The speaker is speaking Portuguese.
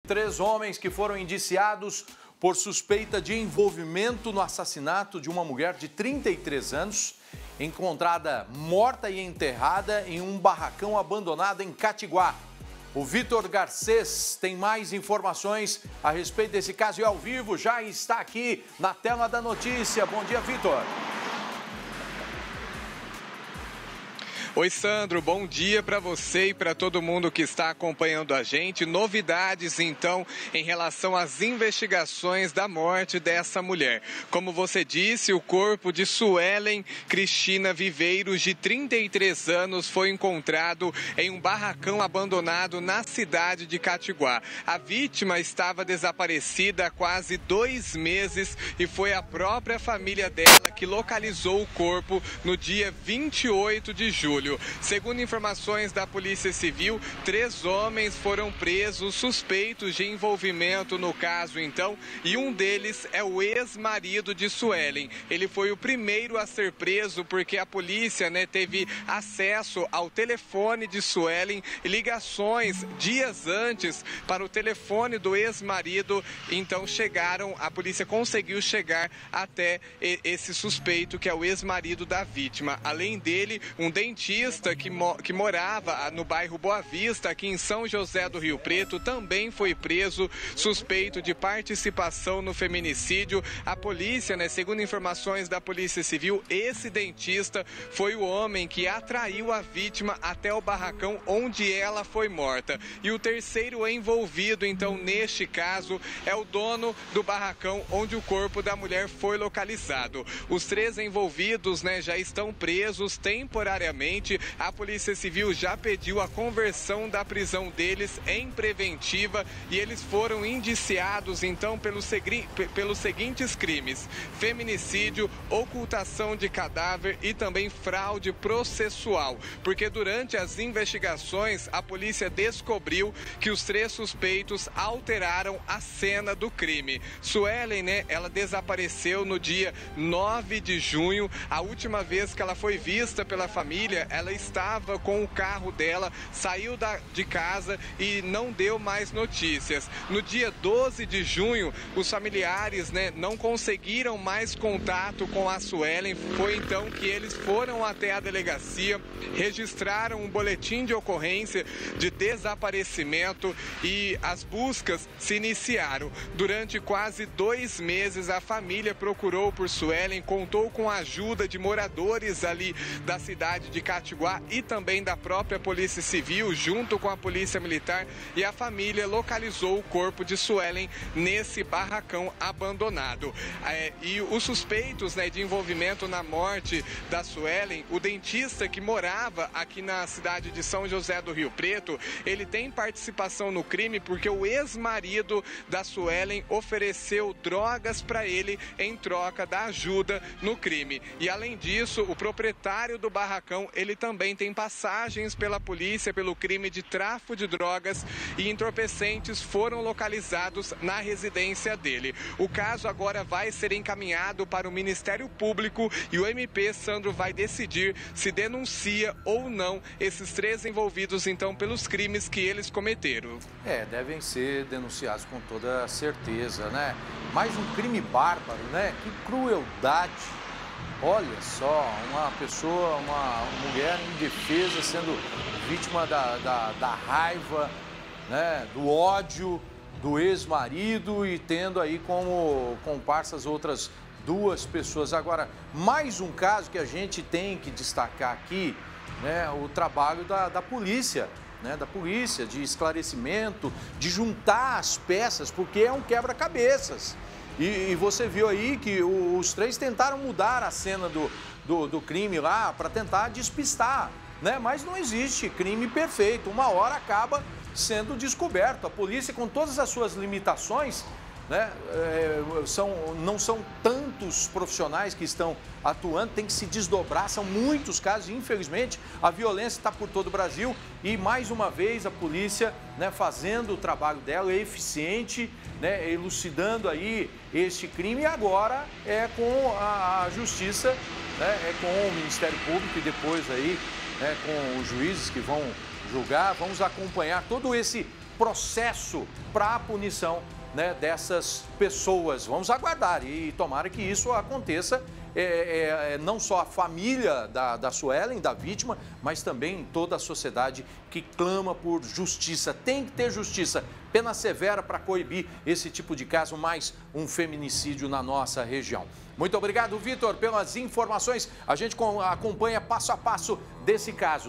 3 homens que foram indiciados por suspeita de envolvimento no assassinato de uma mulher de 33 anos, encontrada morta e enterrada em um barracão abandonado em Catiguá. O Vitor Garcês tem mais informações a respeito desse caso e ao vivo já está aqui na tela da notícia. Bom dia, Vitor. Oi, Sandro, bom dia para você e para todo mundo que está acompanhando a gente. Novidades, então, em relação às investigações da morte dessa mulher. Como você disse, o corpo de Suelen Cristina Viveiros, de 33 anos, foi encontrado em um barracão abandonado na cidade de Catiguá. A vítima estava desaparecida há quase 2 meses e foi a própria família dela que localizou o corpo no dia 28 de julho. Segundo informações da Polícia Civil, 3 homens foram presos suspeitos de envolvimento no caso, então, e um deles é o ex-marido de Suelen. Ele foi o primeiro a ser preso porque a polícia, teve acesso ao telefone de Suelen e ligações dias antes para o telefone do ex-marido. Então a polícia conseguiu chegar até esse suspeito, que é o ex-marido da vítima. Além dele, um dentista que morava no bairro Boa Vista, aqui em São José do Rio Preto, também foi preso, suspeito de participação no feminicídio. A polícia, segundo informações da Polícia Civil, esse dentista foi o homem que atraiu a vítima até o barracão onde ela foi morta. E o terceiro envolvido, então, neste caso, é o dono do barracão onde o corpo da mulher foi localizado. Os 3 envolvidos, já estão presos temporariamente. A Polícia Civil já pediu a conversão da prisão deles em preventiva e eles foram indiciados, então, pelos seguintes crimes: feminicídio, ocultação de cadáver e também fraude processual. Porque durante as investigações, a polícia descobriu que os 3 suspeitos alteraram a cena do crime. Suelen, ela desapareceu no dia 9 de junho. A última vez que ela foi vista pela família, ela estava com o carro dela, saiu de casa e não deu mais notícias. No dia 12 de junho, os familiares, não conseguiram mais contato com a Suelen. Foi então que eles foram até a delegacia, registraram um boletim de ocorrência de desaparecimento e as buscas se iniciaram. Durante quase 2 meses, a família procurou por Suelen, contou com a ajuda de moradores ali da cidade de Catiguá e também da própria Polícia Civil, junto com a Polícia Militar, e a família localizou o corpo de Suelen nesse barracão abandonado. E os suspeitos, de envolvimento na morte da Suelen, o dentista que morava aqui na cidade de São José do Rio Preto, ele tem participação no crime porque o ex-marido da Suelen ofereceu drogas para ele em troca da ajuda no crime. E além disso, o proprietário do barracão, ele também tem passagens pela polícia pelo crime de tráfico de drogas e entorpecentes foram localizados na residência dele. O caso agora vai ser encaminhado para o Ministério Público e o MP, Sandro, vai decidir se denuncia ou não esses 3 envolvidos, então, pelos crimes que eles cometeram. Devem ser denunciados com toda certeza, Mais um crime bárbaro, Que crueldade. Olha só, uma pessoa, uma mulher indefesa sendo vítima da raiva, do ódio do ex-marido e tendo aí como comparsas outras 2 pessoas. Agora, mais um caso que a gente tem que destacar aqui, o trabalho da polícia, da polícia, de esclarecimento, de juntar as peças, porque é um quebra-cabeças. E você viu aí que os 3 tentaram mudar a cena do crime lá para tentar despistar, Mas não existe crime perfeito. Uma hora acaba sendo descoberto. A polícia, com todas as suas limitações, não são tantos profissionais que estão atuando, tem que se desdobrar, são muitos casos, infelizmente, a violência está por todo o Brasil e, mais uma vez, a polícia fazendo o trabalho dela, eficiente, elucidando aí este crime, e agora é com a Justiça, é com o Ministério Público e depois aí com os juízes que vão julgar. Vamos acompanhar todo esse processo para a punição, né, dessas pessoas. Vamos aguardar e tomara que isso aconteça. Não só a família da Suelen, da vítima, mas também toda a sociedade que clama por justiça. Tem que ter justiça, pena severa para coibir esse tipo de caso, mais um feminicídio na nossa região. Muito obrigado, Vitor, pelas informações. A gente acompanha passo a passo desse caso.